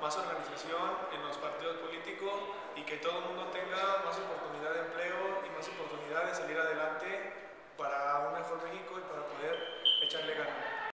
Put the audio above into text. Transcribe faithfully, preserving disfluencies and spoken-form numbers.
más organización en los partidos políticos y que todo el mundo tenga más oportunidad de empleo y más oportunidad de salir adelante